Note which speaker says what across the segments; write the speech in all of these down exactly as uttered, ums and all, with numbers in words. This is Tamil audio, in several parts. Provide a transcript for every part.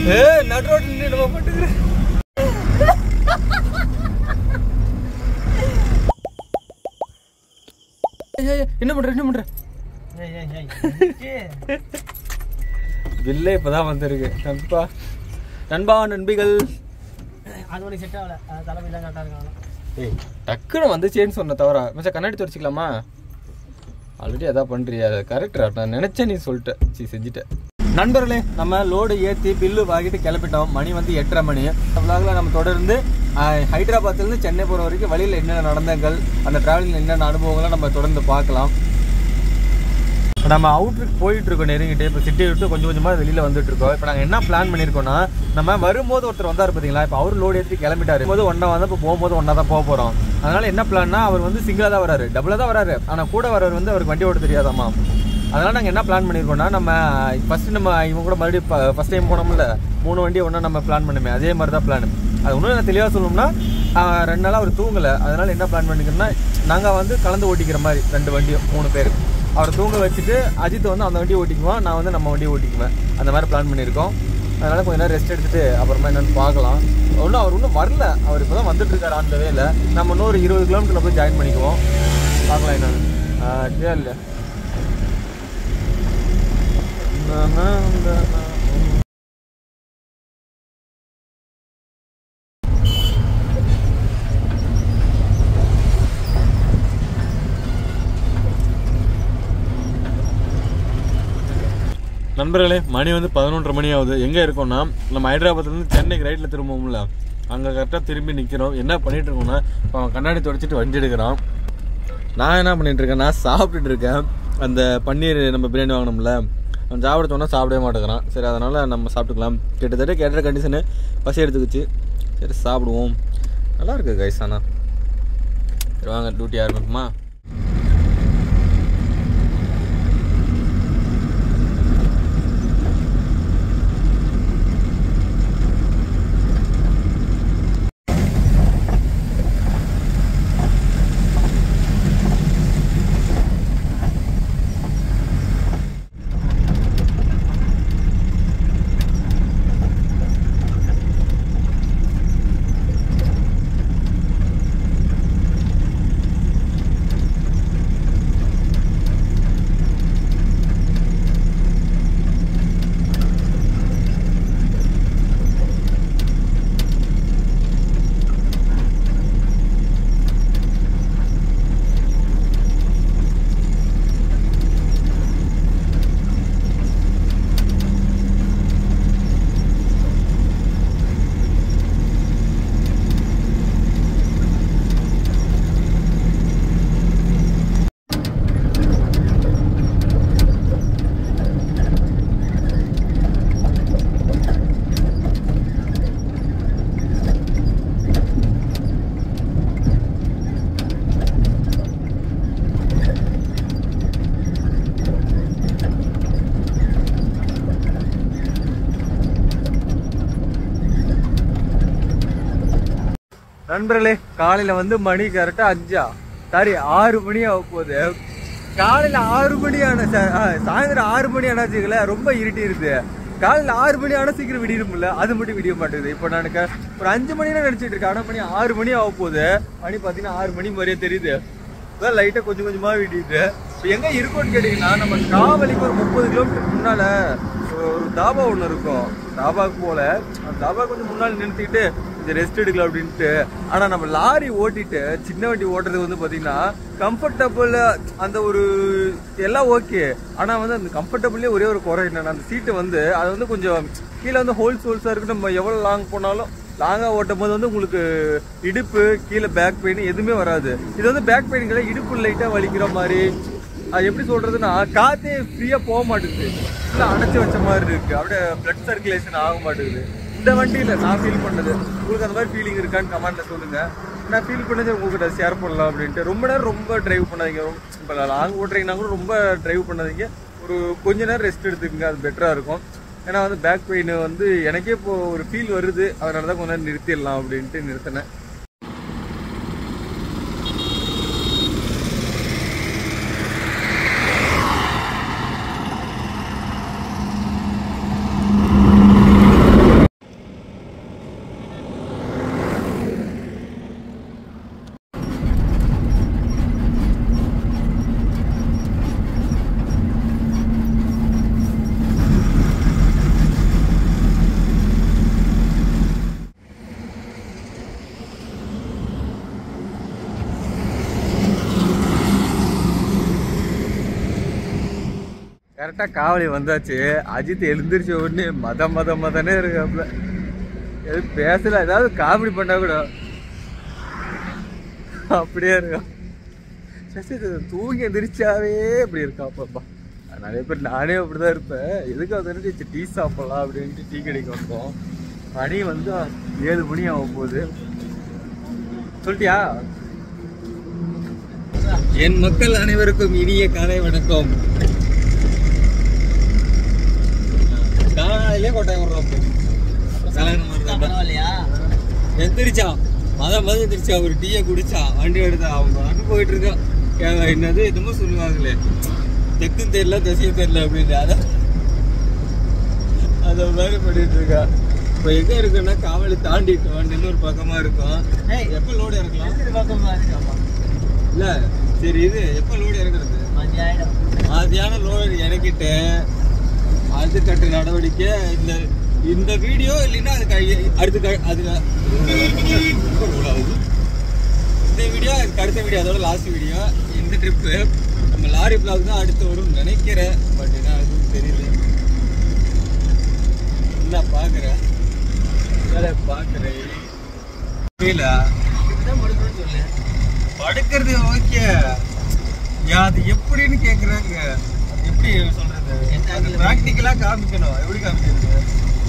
Speaker 1: ஏ நட் ரோட்ல நின்னு நம்ம பட்டுக்குற என்ன பண்ற என்ன பண்ற ஏய் ஏய் ஏய் பில்லே இப்பதான் வந்திருக்கு நண்பா நண்பா நண்பிகள்
Speaker 2: அது ஒரு செட் ஆகல தலைமை தான் கரெக்டா இருக்காங்க.
Speaker 1: ஏய் டக்குன்னு வந்துச்சேன்னு சொன்ன தவிர மச்சான் கண்ணாடி துடைச்சிக்கலாமா ஆல்ரெடி அதான் பண்றியா கரெக்டா நான் நினைச்சேன் நீ சொல்லிட்ட சீ செஞ்சுட்டேன். நண்பர்களே நம்ம லோடு ஏற்றி பில்லு வாங்கிட்டு கிளப்பிட்டோம். மணி வந்து எட்டரை மணி. விலாகில் நம்ம தொடர்ந்து ஹைதராபாத்லேருந்து சென்னை போகிற வரைக்கும் வழியில் என்னென்ன நடந்தங்கள் அந்த ட்ராவலிங்கில் என்னென்ன அனுபவங்கள்லாம் நம்ம தொடர்ந்து பார்க்கலாம். நம்ம அவுட்ருக்கு போயிட்டு இருக்கோம் நெருங்கிட்டு. இப்போ சிட்டியை விட்டு கொஞ்சம் கொஞ்சமாக வெளியில் வந்துட்டு இருக்கோம். இப்போ நாங்கள் என்ன பிளான் பண்ணியிருக்கோம்னா நம்ம வரும்போது ஒருத்தர் வந்தார் பார்த்தீங்களா, இப்போ அவர் லோடு ஏற்றி கிளம்பிட்டாரு. போது ஒன்றா வந்து இப்போ போகும்போது ஒன்றா தான் போக போகிறோம். அதனால் என்ன பிளான்னா அவர் வந்து சிங்கிளாக தான் வராரு, டபுளாக தான் வராரு. ஆனால் கூட வரவர் வந்து அவருக்கு வண்டி ஓட்ட தெரியாதாம்மா. அதனால் நாங்கள் என்ன பிளான் பண்ணியிருக்கோம்னா நம்ம ஃபஸ்ட்டு நம்ம இவங்க கூட மறுபடியும் ஃபஸ்ட் டைம் போனோம்ல மூணு வண்டி ஒன்றா நம்ம பிளான் பண்ணுமே அதே மாதிரி தான் பிளான். அது ஒன்றும் நான் தெளிவாக சொல்லணும்னா ரெண்டு நாளாக அவர் தூங்கலை. அதனால் என்ன பிளான் பண்ணிக்கிறோன்னா நாங்கள் வந்து கலந்து ஓட்டிக்கிற மாதிரி ரெண்டு வண்டியும் மூணு பேர் அவரை தூங்க வச்சுட்டு அஜித் வந்து அந்த வண்டியை ஓட்டிக்குவான், நான் வந்து நம்ம வண்டியை ஓட்டிக்குவேன். அந்த மாதிரி பிளான் பண்ணியிருக்கோம். அதனால் கொஞ்சம் நேரம் ரெஸ்ட் எடுத்துகிட்டு அப்புறமா என்னென்னு பார்க்கலாம். ஒன்றும் அவர் ஒன்றும் வரல, அவர் இப்போ தான் வந்துட்டுருக்காரு அந்த வேலை. நம்ம இன்னொரு இருபது கிலோமீட்டரில் போய் ஜாயின் பண்ணிக்குவோம். பார்க்கலாம் என்னென்னு இல்லை நண்பர்களே. மணி வந்து பதினொன்றரை மணி ஆகுது. எங்கே இருக்கோம்னா நம்ம ஹைதராபாத்லேருந்து சென்னைக்கு ரைட்டில் திரும்பவும்ல அங்கே கரெக்டாக திரும்பி நிற்கிறோம். என்ன பண்ணிகிட்டு இருக்கோம்னா இப்போ அவன் கண்ணாடி துடைச்சிட்டு வண்டி எடுக்கிறான். நான் என்ன பண்ணிகிட்டு இருக்கேன்னா சாப்பிட்டுட்டு இருக்கேன். அந்த பன்னீர் நம்ம பிரியாணி வாங்கினோம்ல அவன் சாப்பிட சொன்னால் சாப்பிடவே மாட்டேங்கிறான். சரி அதனால் நம்ம சாப்பிட்டுக்கலாம். கிட்டத்தட்ட கேட்ட கண்டிஷனு பசி எடுத்துக்கிச்சு. சரி சாப்பிடுவோம். நல்லா இருக்குது கைஸ். ஆனால் சரி வாங்க டியூட்டி ஆரம்பிக்குமா. நண்பர்களே காலையில் வந்து மணி கரெக்டாக அஞ்சா சாரி ஆறு மணி ஆக போகுது. காலையில் ஆறு மணி ஆன சாயந்தரம் ஆறு மணி ஆனாச்சுங்கள ரொம்ப இருட்டிருது. காலையில் ஆறு மணி ஆனால் சீக்கிரம் விடிடும்ல, அது மட்டும் விடிய மாட்டேங்குது. இப்போ நான் ஒரு அஞ்சு மணினா நினச்சிட்டு இருக்கேன். ஆனால் மணி ஆறு மணி ஆக போகுது. மணி பார்த்தீங்கன்னா ஆறு மணி மாதிரியே தெரியுது. அதான் லைட்டாக கொஞ்சம் கொஞ்சமாக விடியுது. இப்போ எங்கே இருக்கோன்னு கேட்டிங்கன்னா நம்ம காவலிக்கு ஒரு முப்பது கிலோமீட்டருக்கு முன்னால் ஒரு தாபா ஒன்று இருக்கும். தாபாவுக்கு போல அந்த தாபா கொஞ்சம் முன்னால் நிறுத்திக்கிட்டு கொஞ்சம் ரெஸ்ட் எடுக்கலாம் அப்படின்ட்டு. ஆனால் நம்ம லாரி ஓட்டிட்டு சின்ன வண்டி ஓட்டுறது வந்து பார்த்தீங்கன்னா கம்ஃபர்டபுள் அந்த ஒரு எல்லாம் ஓகே. ஆனால் வந்து அந்த கம்ஃபர்டபுள்லேயே ஒரே ஒரு குறை என்னன்னா அந்த சீட்டை வந்து அது வந்து கொஞ்சம் கீழே வந்து ஹோல்ஸ் ஹோல்ஸாக இருக்குது. நம்ம எவ்வளோ லாங் போனாலும் லாங்காக ஓட்டும் போது வந்து உங்களுக்கு இடுப்பு கீழே பேக் பெயின் எதுவுமே வராது. இது வந்து பேக் பெயின் கிடையாது, இடுப்பு லைட்டாக வலிக்கிற மாதிரி. அது எப்படி சொல்றதுன்னா காற்றே ஃப்ரீயாக போக மாட்டேங்குது, இல்லை அடைச்சி வச்ச மாதிரி இருக்கு. அப்படியே பிளட் சர்க்குலேஷன் ஆக மாட்டேங்குது இந்த வண்டியில். நான் ஃபீல் பண்ணது உங்களுக்கு அந்த மாதிரி ஃபீலிங் இருக்கான்னு கமெண்ட்ல சொல்லுங்க. நான் ஃபீல் பண்ணது உங்ககிட்ட ஷேர் பண்ணலாம் அப்படின்ட்டு. ரொம்ப நேரம் ரொம்ப டிரைவ் பண்ணாதீங்க. இப்போ லாங் ஓட்டுறீங்கன்னா கூட ரொம்ப டிரைவ் பண்ணாதீங்க. ஒரு கொஞ்ச நேரம் ரெஸ்ட் எடுத்துக்கங்க, அது பெட்டராக இருக்கும். ஏன்னா வந்து பேக் பெயின் வந்து எனக்கே இப்போ ஒரு ஃபீல் வருது. அதனால தான் கொஞ்ச நேரம் நிறுத்திடலாம் அப்படின்ட்டு நிறுத்தினேன். கரெக்டா காவலி வந்தாச்சு. அஜித் எழுந்திரிச்ச உடனே மத மத மதனே இருக்காப்புல. எது பேசல, ஏதாவது காமெடி பண்ணா கூட அப்படியே இருக்கும். சரி தூங்கி எந்திரிச்சாவே அப்படி இருக்காப்பா. நிறைய பேர் நானே அப்படிதான் இருப்பேன். எதுக்கு வந்து டீ சாப்பிடலாம் அப்படின்ட்டு டீ கடைக்கு வந்தோம். மணி வந்து ஏழு மணி ஆகும் போகுது. சொல்லிட்டியா? என் மக்கள் அனைவருக்கும் இனிய காலை வணக்கம். காலையிலே கொட்டாயம் வர்றோம். எந்திரிச்சா மத மத எந்திரிச்சா ஒரு டீயை குடிச்சா வண்டி எடுத்தா அவங்க அங்கே போயிட்டு இருக்கான். என்னது என்னமோ சொல்லுவாங்களே, தெக்கும் தெரியல திசையும் தெரியல அப்படின்னு. அதான் அதை மாதிரி பண்ணிட்டு இருக்கா. இப்போ எங்க இருக்குன்னா காவலி தாண்டிட்டோம், நெல்லூர் பக்கமா இருக்கும். எப்போ லோடு இறக்கலாம் இல்ல? சரி இது எப்போ லோடு இறக்குறது? மதியானம் லோடு இறக்கிட்டு அது கட்டு நடவடிக்கை. இந்த இந்த வீடியோ இல்லைன்னா அதுக்கு அடுத்து அதுல இந்த வீடியோ அதுக்கு அடுத்த வீடியோ, அதோட லாஸ்ட் வீடியோ. இந்த ட்ரிப்பு நம்ம லாரி பிளாக் தான் அடுத்து வரும் நினைக்கிறேன். பட் என்ன அதுவும் தெரியல. என்ன பாக்குறேன் பாக்குறேன் படுக்கிறது ஓகே. அது எப்படின்னு கேக்குறாங்க. எப்படி சொல்றது? பிராக்டிக்கலா காமிக்கணும். எப்படி காமிக்கிறது?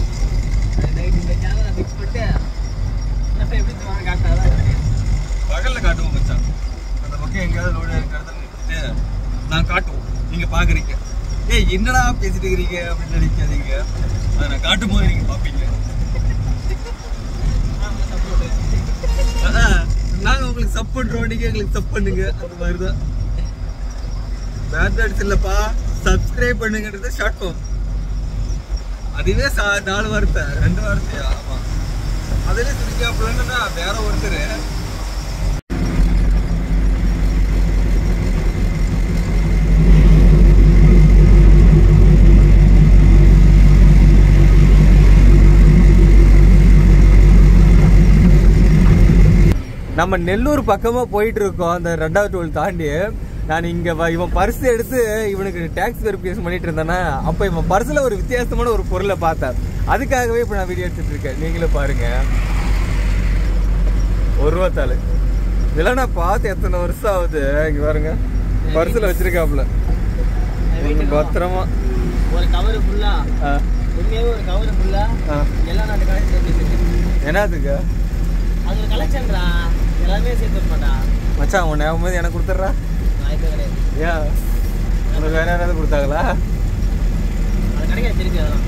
Speaker 1: பகல்ல காட்டுவோம் மச்சான். அந்த பக்கம் எங்கேயாவது லோடு இருக்கிறத நான் காட்டுவோம். நீங்க பாக்குறீங்க, ஏய் என்னடா பேசிட்டு இருக்கிறீங்க அப்படின்னு நினைக்காதீங்க. அதை நான் காட்டும் போது நீங்க பாப்பீங்க. நாங்க உங்களுக்கு சப் பண்றோம், நீங்க எங்களுக்கு சப் பண்ணுங்க. அந்த மாதிரிதான். பேட் இல்லப்பா, சப்ஸ்கிரைப் பண்ணுங்கன்றது ஷார்ட் ஃபார்ம். அதுவே நாலு வார்த்தை ரெண்டு வார்த்தையா? ஆமா, அதுல சிரிக்காப்புலன்னா வேற ஒருத்தர். நம்ம நெல்லூர் பக்கமா போயிட்டு இருக்கோம். அந்த ரெண்டாவது டோல் தாண்டி நான் இங்க இவன் பர்ஸ் எடுத்து இவனுக்கு டேக்ஸ் வெரிஃபிகேஷன் பண்ணிட்டு இருந்தானா, அப்ப இவன் பர்ஸ்ல ஒரு வித்தியாசமான ஒரு பொருளை பார்த்தேன். அதுக்காகவே இப்ப நான் வீடியோ எடுத்துட்டு இருக்கேன். நீங்களும் பாருங்க. ஒரு ரூபா தாள் இதெல்லாம் நான் பார்த்து எத்தனை வருஷம் ஆகுது. இங்க பாருங்க, பர்ஸ்ல வச்சிருக்காப்ல பத்திரமா ஒரு கவர் ஃபுல்லா. ஒரு கவர் ஃபுல்லா எல்லாம் நாட்டு கலெக்ஷன். என்னதுக்கு? அது ஒரு கலெக்ஷன்டா, எல்லாமே சேர்த்து வரமாட்டா மச்சான். உன் ஞாபகம் போது எனக்கு கொடுத்துட்றா. ஏன் உனக்கு வேற யாராவது கொடுத்தாங்களா? அது கிடைக்காது திருப்பி. அதெல்லாம்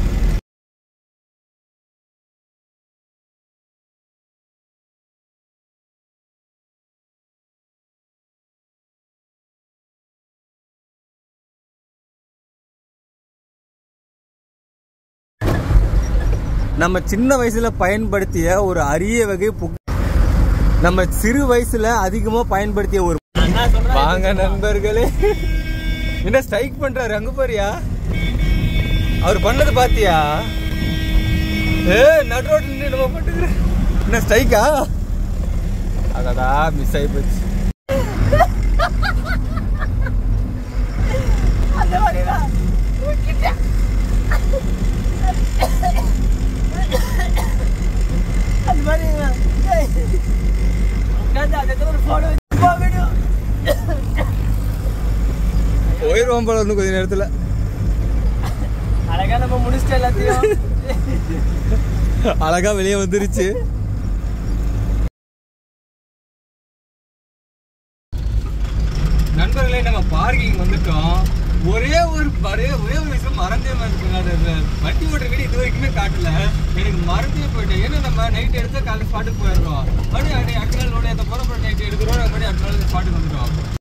Speaker 1: நம்ம சின்ன வயசுல பயன்படுத்திய ஒரு அரிய வகை புக். நம்ம சிறு வயசுல அதிகமா பயன்படுத்திய ஒரு வாங்க நண்பர்களே. என்ன ஸ்ட்ரைக் பண்றாரு அங்க பாரியா? அவர் பண்ணது பாத்தியா? ஏ நடு ரோட்ல நின்னு நம்ம பண்ணிக்கிறேன். என்ன ஸ்ட்ரைக்கா? அடடா மிஸ் ஆயி போச்சு. அந்த மாதிரிடா கிட்ட அந்த மாதிரி போயிடுவோம் போல இன்னும் கொஞ்ச நேரத்துல. அழகா நம்ம முடிச்சிட்டோம் எல்லாத்தையும். அழகா வெளியே வந்துருச்சு. நண்பர்களே, நம்ம பார்க்கிங் வந்துட்டோம். ஒரே ஒரு ஒரே ஒரே ஒரு விஷயம் மறந்தே மாதிரி வண்டி ஓட்டுற வீடு இது வரைக்குமே காட்டல. எனக்கு மறந்தே போயிட்டேன். ஏன்னா நம்ம நைட் எடுத்து காலையில் ஸ்பாட்டுக்கு போயிடுறோம். மறுபடியும் அடுத்த நாள் லோடு ஏற்ற போகிறோம். நைட் எடுக்கிறோம், மறுபடியும் அடுத்த நாள் ஸ்பாட்டுக்கு வந்துடும்.